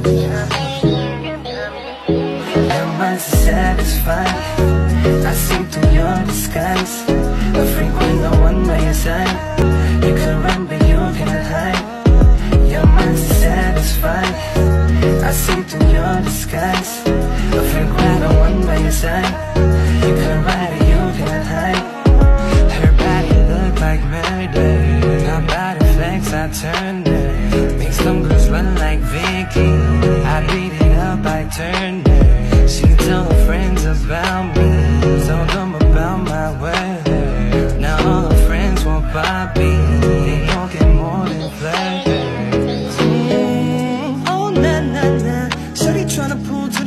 Your mind's satisfied. I see through your disguise. A freak with no one by your side. You can run but you cannot hide. Your mind's satisfied. I see through your disguise. A freak with no one by your side. You can ride or you cannot hide. Her body look like murder. Her body flex, I turned her. Make some girls run like Vicky. I beat it up, I turned her. She told her friends about me, told them about my word. Now all her friends want Bobby. They don't get more than flirters. Oh, nah, nah, nah. Shorty tryna pull